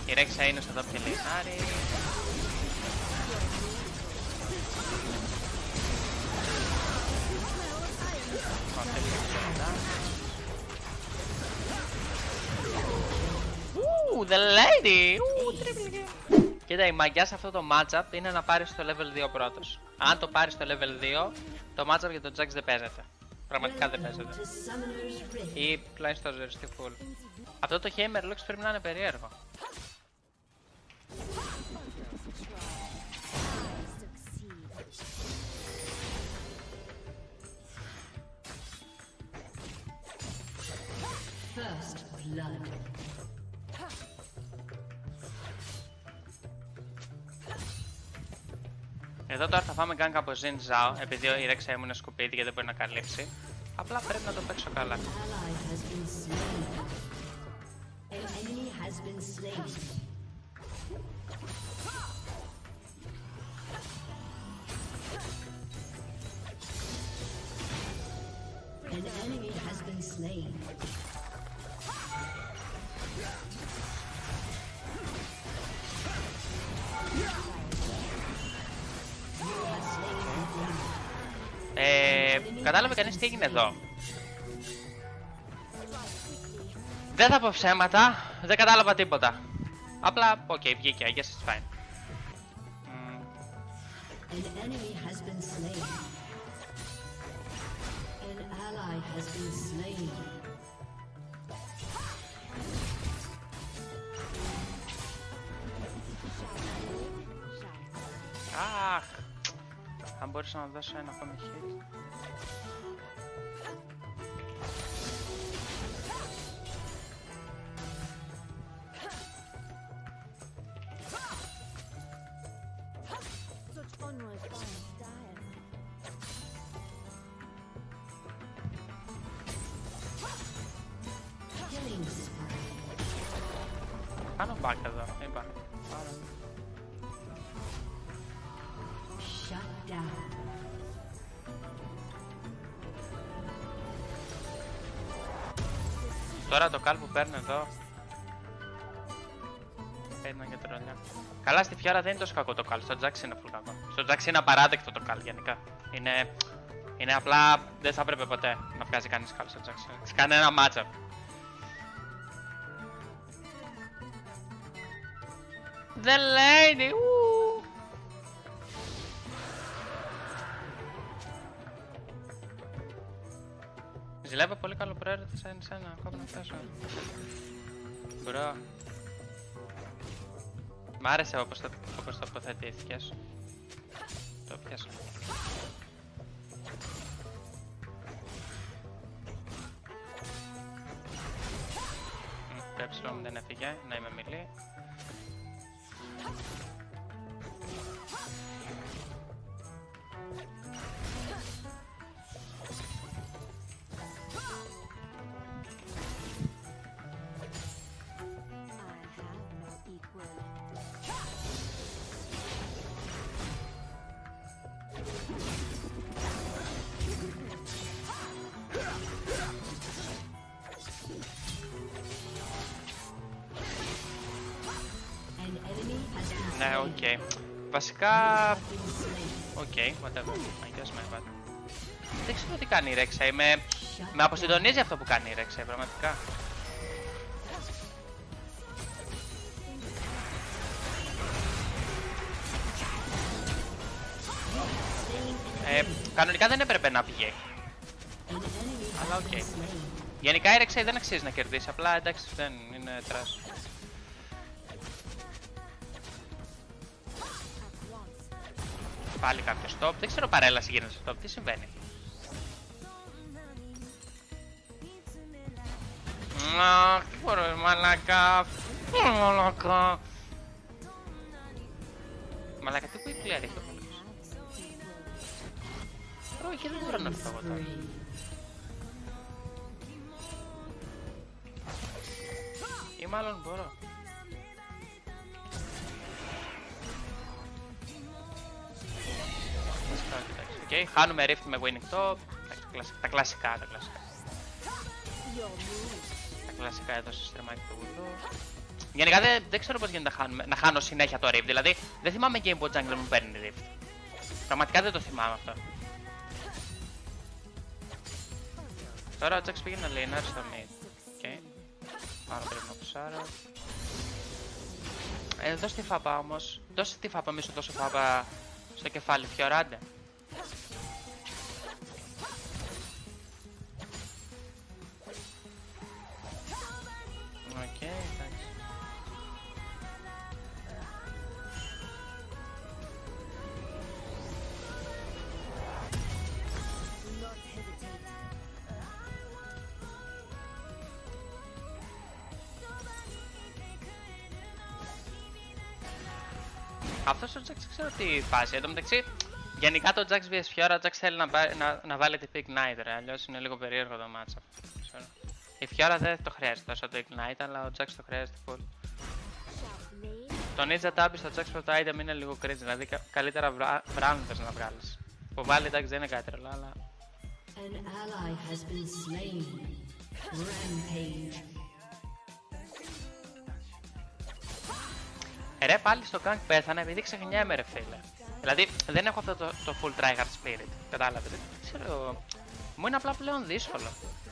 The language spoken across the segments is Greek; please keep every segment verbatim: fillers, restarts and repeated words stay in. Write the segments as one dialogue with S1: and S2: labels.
S1: Η Ρέξα είναι στο top και λέει Άρη. Ου, the lady! Κοίτα, η μαγιά σε αυτό το matchup είναι να πάρεις το level δύο πρώτος. Αν το πάρεις το level δύο, το matchup για τον Jax δεν παίζεται. Πραγματικά δεν παίζεται. Ή τουλάχιστον ζοριστεί full. Αυτό το Hammerlocks πρέπει να είναι περίεργο.
S2: First blood.
S1: Εδώ τώρα θα φάμε gank από Xin Zhao, επειδή η Ρέξα ήμουν σκουπίδι και δεν μπορεί να καλύψει. Απλά πρέπει να το παίξω καλά.
S2: An enemy has been slain.
S1: Ε, κατάλαβε κανείς τι έγινε εδώ. Δεν θα πω ψέματα, δεν κατάλαβα τίποτα. Απλά, οκ, okay, βγήκε, I guess it's fine. Mm.
S2: An enemy has been slain. An ally has been slain.
S1: Αχ, αν μπορούσα να δώσω ένα ακόμη hit. Κάνω back εδώ, είπα.
S2: Shut down.
S1: Τώρα το καλ που παίρνω εδώ. Παίρνω και τρολιά. Καλά, στη Φιάρα δεν είναι τόσο κακό το καλ. Στο Jax είναι full κακό. Στο Jax είναι απαράδεκτο το καλ γενικά. Είναι, είναι απλά. Δεν θα έπρεπε ποτέ να βγάζει κανείς καλ στο Jax. Σε κανένα matchup. The lady! Ου! Ζηλεύω πολύ καλό προαίρετα σαν εσένα, ακόμα να φτάσω. Μπρο. Μ' άρεσε όπως το, όπως τοποθετήθηκες. Το πιάσα. Το έψιλο μου δεν έφυγε, να είμαι μιλή. Ναι, οκ. Okay. Βασικά... Οκ, okay, whatever. I guess my bad. Δεν ξέρω τι κάνει η Ρέξα. Με, με αποσυντονίζει αυτό που κάνει η Ρέξα, πραγματικά. Ε, κανονικά δεν έπρεπε να βγει. Αλλά οκ. Okay. Γενικά η Ρέξα δεν αξίζει να κερδίσει. Απλά εντάξει δεν είναι τρας. Πάλι κάποιο stop. Δεν ξέρω παρέλαση γίνεται στο stop. Τι συμβαίνει. Αχ, μπορώ μαλακά. Μαλακά. Μαλακά, τι που η player έχει ο πόλεμος. Όχι, δεν μπορώ να έρθω εγώ τώρα. Ή μάλλον μπορώ. Οκ, okay, χάνουμε Rift με winning top. Τα κλασικά, τα κλασικά. Τα κλασικά εδώ στο στρεμάκι του βουλού. Γενικά δεν, δεν ξέρω πώς γίνεται να, χάνουμε, να χάνω συνέχεια το Rift. Δηλαδή δεν θυμάμαι game που ο jungler μου παίρνει Rift. Πραγματικά δεν το θυμάμαι αυτό. Τώρα ο Jax πήγε να λέει στο mid. Οκ. Okay. Άρα πρέπει να πουσάρω. Ε, δώσε τη φάπα όμως. Δώσε τη φάπα, μη σου δώσω φάπα στο κεφάλι, Φιωράντε. Οκ, εντάξει. Αυτός ο Jax ξέρω τι φάση. Εν τω μεταξύ, γενικά το Jax βι ες Fiora, ο Jax θέλει να, να, να βάλει την Ignite, ρε, αλλιώς είναι λίγο περίεργο το matchup. Η Fiora δεν το χρειάζεται όσο το Ignite, αλλά ο Jax το χρειάζεται full. Το Ninja Tab στο Jax πρώτο item είναι λίγο cringe, δηλαδή κα, καλύτερα Brown θες να βγάλεις. Που βάλει εντάξει δεν είναι κάτι τρελό, αλλά...
S2: An ally has been slain. Rampage.
S1: Ρε πάλι στο gank πέθανα επειδή ξεχνιέμαι ρε φίλε. Δηλαδή δεν έχω αυτό το, το full tryhard spirit, κατάλαβες. Δεν ξέρω, μου είναι απλά πλέον δύσκολο.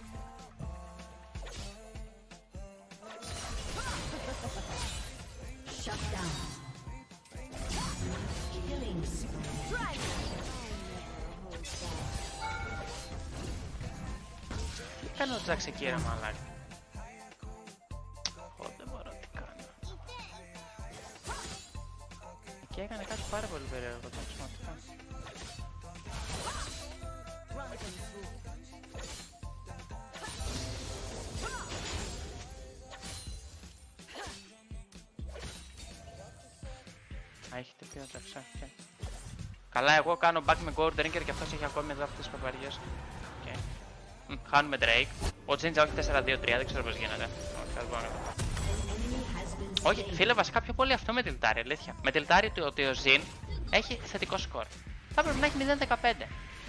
S1: Τι κάνει ο Jax εκεί ρε μαλάκα. Δεν μπορώ τι κάνω. Και έκανε κάτι πάρα πολύ περίεργο το σημαντικό. Α, έχει τυπεί ο Jax, okay. Καλά, εγώ κάνω back με Gold Drinker και αυτός έχει ακόμη εδώ αυτές τις παπαριές. Okay. Μ, χάνουμε Drake. Ο Jinja όχι τέσσερα δύο τρία, δεν ξέρω πώς γίνεται. Όχι, φίλε, βασικά πιο πολύ αυτό με τιλτάρει, αλήθεια. Με τιλτάρει ότι ο Jhin έχει θετικό σκορ. Θα πρέπει να έχει μηδέν δεκαπέντε.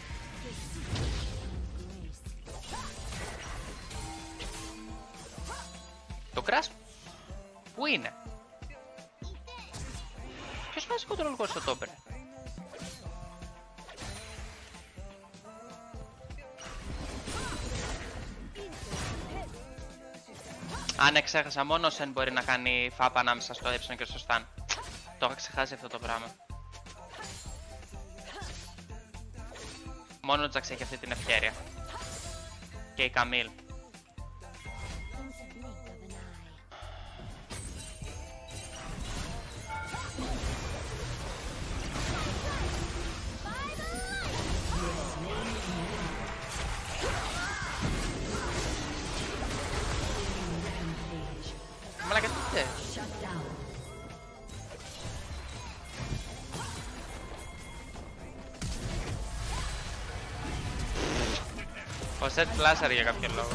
S1: Το Crash πού είναι? Ποιος βάζει control core στο top, ρε? Αν ναι, ξέχασα, μόνο ο Sen μπορεί να κάνει φάπα ανάμεσα στο έψον και στο stun. Το είχα ξεχάσει αυτό το πράγμα. Μόνο ο Jax έχει αυτή την ευκαιρία. Και η Camille. Μαλάκα τι είστε? Ο Sett πλάσαρε για κάποιο λόγο.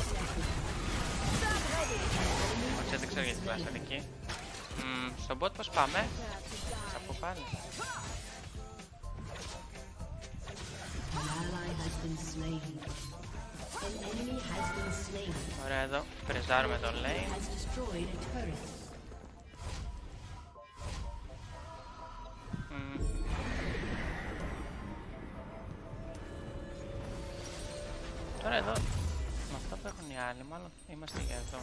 S1: Ο Sett δεν ξέρω γιατί πλάσαρε εκεί. Mm, στον bot πως πάμε? Θα πω πάλι. Ωραία, εδώ πρεζάρουμε το lane. Mm. Τώρα εδώ, με αυτά που έχουν οι άλλοι, μάλλον είμαστε για εδώ.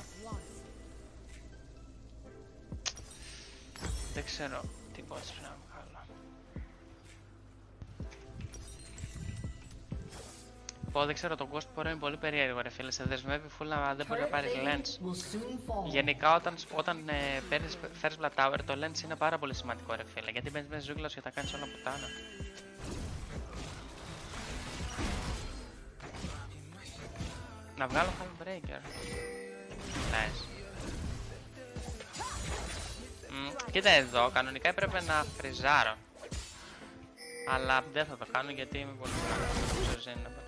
S1: Δεν ξέρω τι bots πρέπει να βγάλω. Πω, δεν ξέρω, το Ghost Poro είναι πολύ περίεργο ρε φίλε, σε δεσμεύει full να δεν μπορεί να πάρει lens. Γενικά όταν, όταν ε, παίρνεις first blood tower το lens είναι πάρα πολύ σημαντικό ρε φίλε, γιατί μπαίνεις μέσα ζούγκλα και τα κάνεις όλα πουτάνα. Να βγάλω Handbreaker. Nice. Mm, κοίτα εδώ, κανονικά έπρεπε να φριζάρω. Αλλά δεν θα το κάνω γιατί είμαι πολύ μεγάλος.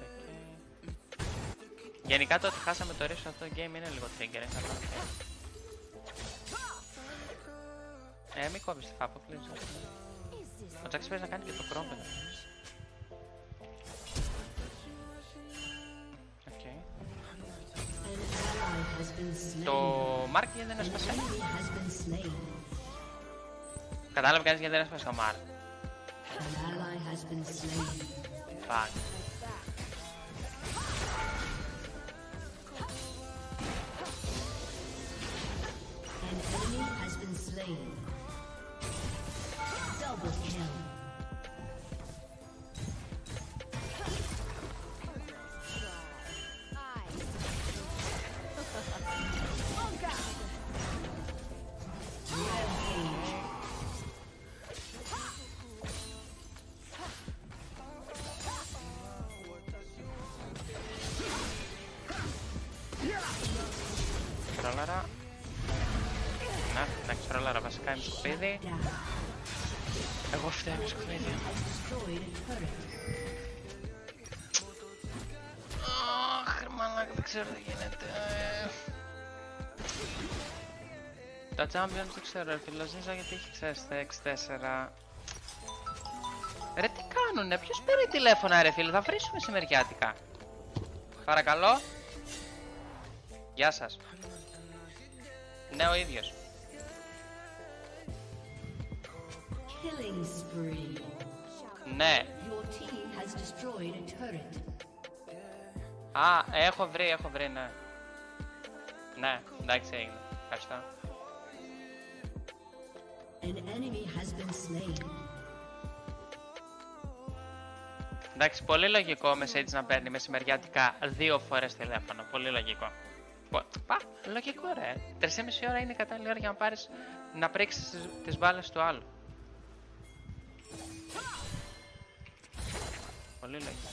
S1: Γενικά το ότι χάσαμε το ρίσκο αυτό το game είναι λίγο trigger, είναι καλά. Ε, μην κόβεις τη φάπα, please. Ο Jax πρέπει να κάνει και το crumble. Οκ. Το Μάρκ γιατί δεν έσπασε. Κατάλαβε κανείς γιατί δεν έσπασε ο Μάρκ. Fuck.
S2: An enemy has been slain. Double kill.
S1: Ρόλαρα. Να, εντάξει, ρόλαρα βασικά είναι σκουπίδι. Εγώ φταίω με σκουπίδι. Αχ, μαλάκα, δεν ξέρω τι γίνεται. Τα Champions δεν ξέρω, ρε φιλοζήσα γιατί έχει ξέρεις τα εξ τέσσερα. Ρε τι κάνουνε, ποιος παίρνει τηλέφωνα ρε φίλε, θα βρίσουμε σημεριάτικα. Παρακαλώ. Γεια σας. Ναι, ο ίδιος.
S2: Killing spree.
S1: Ναι.
S2: Your team has destroyed a turret.
S1: Α, έχω βρει, έχω βρει, ναι. Ναι, εντάξει έγινε. Ευχαριστώ.
S2: An enemy has been slain.
S1: Εντάξει, πολύ λογικό ο message να παίρνει μεσημεριάτικα δύο φορές τηλέφωνο. Πολύ λογικό. Πα, λογικό ρε. Τρεις και μισή ώρα είναι η κατάλληλη ώρα για να πάρεις να πρίξεις τις, τις μπάλες του άλλου. Πολύ λογικό.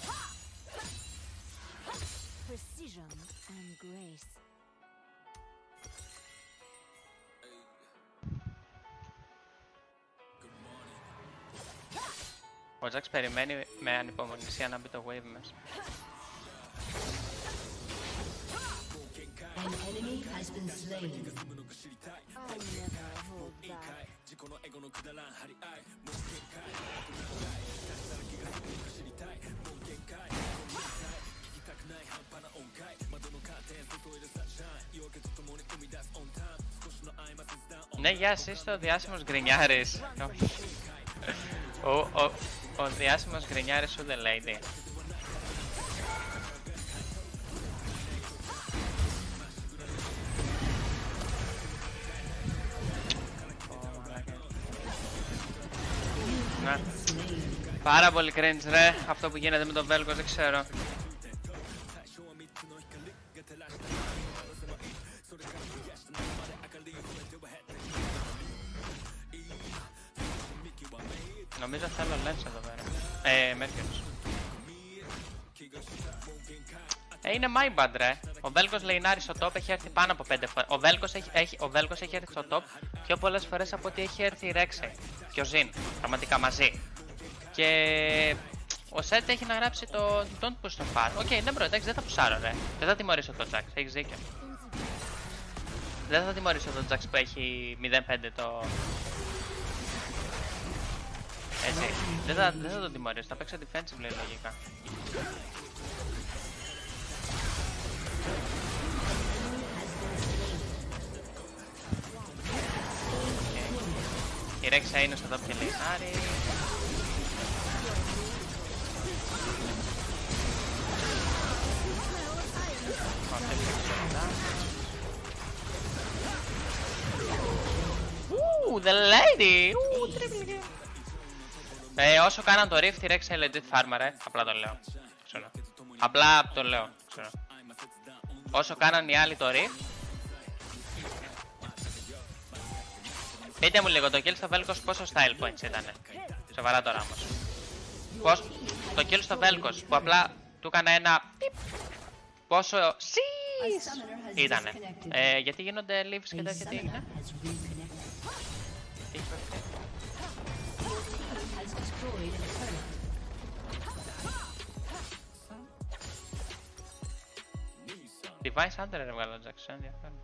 S3: Precision and grace.
S1: Ο Jax περιμένει με ανυπομονησία να μπει το wave μέσα.
S2: An enemy has been slain.
S3: I never hold back.
S1: Ναι, γεια εσύ, είσαι ο διάσημος γκρινιάρης. ο, ο, ο διάσημος γκρινιάρης σου δεν λέει τι. Ναι. Πάρα πολύ cringe ρε, αυτό που γίνεται με τον Βέλγος, δεν ξέρω. Νομίζω θέλω lens εδώ πέρα. Ε, Mercury. Ε, είναι my bad ρε. Ο Βέλγος λεϊνάρει στο top, έχει έρθει πάνω από πέντε φορές. Ο Βέλγος έχει, έχει, ο Βέλγος έχει έρθει στο top πιο πολλές φορές από ότι έχει έρθει η Rexy και ο Zin, πραγματικά μαζί. Και ο Σέτ έχει να γράψει το Don't push το far. Οκ, okay, ναι μπρο, εντάξει, δεν θα πουσάρω ρε. Δεν θα τιμωρήσω το Jax, έχεις δίκιο. Δεν θα τιμωρήσω το Jax που έχει μηδέν πέντε το... Έτσι, δεν θα, δεν θα το τιμωρήσω, θα παίξω defensive λέει λογικά. Η Rexy είναι στο top και λέει Άρη. Ου, the lady! Ου, triple kill. Ε, όσο κάναν το Rift, η Rexy legit farmer, ε. Απλά το λέω. Ξέρω. Απλά το λέω. Ξέρω. Όσο κάναν οι άλλοι το Rift. Πείτε μου λίγο, το kill στο Vel'Koz πόσο style points ήτανε. Σοβαρά τώρα όμως. Πώς, το kill στο Vel'Koz που απλά του έκανα ένα πιπ. Πόσο σις ήτανε. Ε, γιατί γίνονται leaves και τέτοια, τι έγινε. Device Hunter έβγαλε ο Jax, ενδιαφέρον.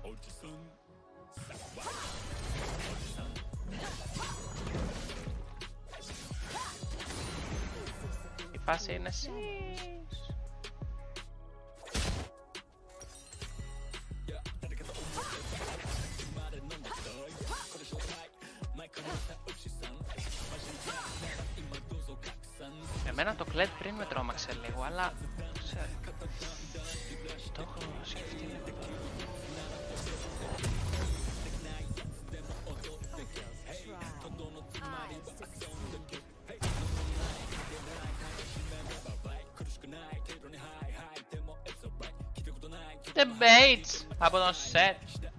S1: Η φάση είναι εσείς. Εμένα το κλέτ πριν με τρόμαξε λίγο, αλλά ξέρω. Το έχω σκεφτεί λίγο. Debates από τον Σετ.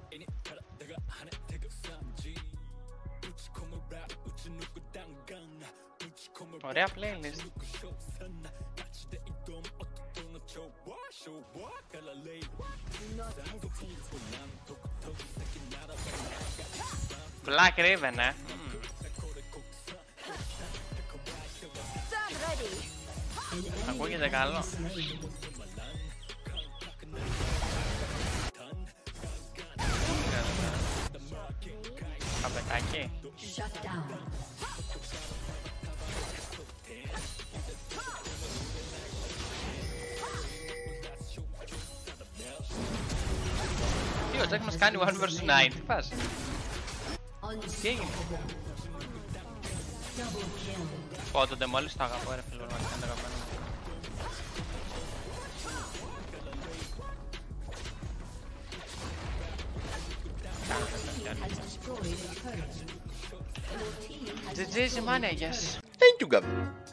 S1: Ωραία playlist. Black Raven, ε. Mm. Ακούγεται καλό. Καπετάκι. Τι ο Jack μας κάνει one versus nine. Τι πας? Τι έγινε? Πω, τον μόλις το αγαπώ ρε φίλο, να κάνει αγαπημένο. τζι τζι, Ζημάνια, yes.
S4: Thank you, Gab.